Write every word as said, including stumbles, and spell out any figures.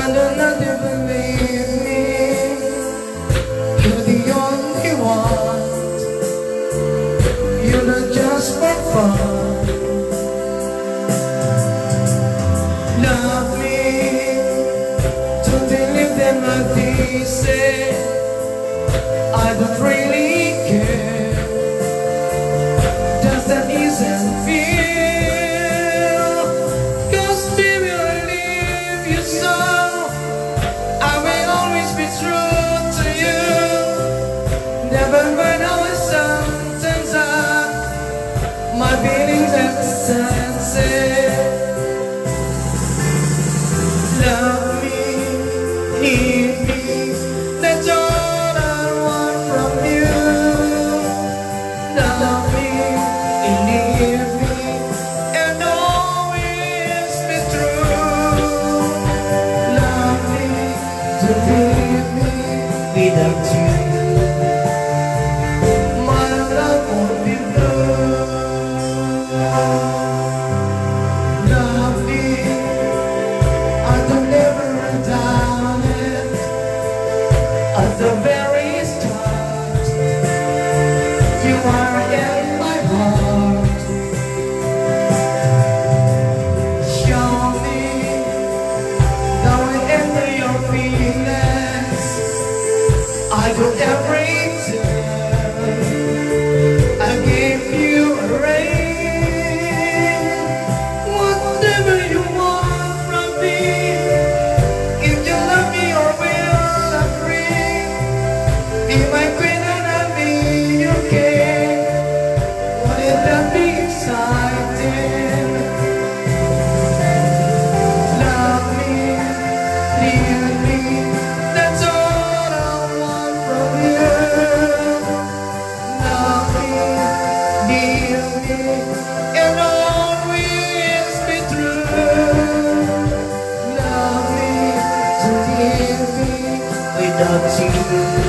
don't know if believe me. You're the only one. You're not just for fun. Love me. Don't believe them like they say. I don't really care. Does that isn't feel? Cause baby, I leave you so. I will always be true to you. Never mind how it sometimes are. My feelings have senses. Love me, need me. That's all I want from you. Love me, believe me, and always be true. Love me, to leave me without you. My love won't be blue. Love me, I don't ever run down it. At the very start, you are in my heart. Show me how I enter your feelings. I do everything. I give you a ring. Whatever you want from me. If you love me or will agree. Be my queen and I'll be your king. Wouldn't that be exciting? Love me, leave me. That's all I want from you. Love me, leave me, and always be true. Love me, to leave me without you.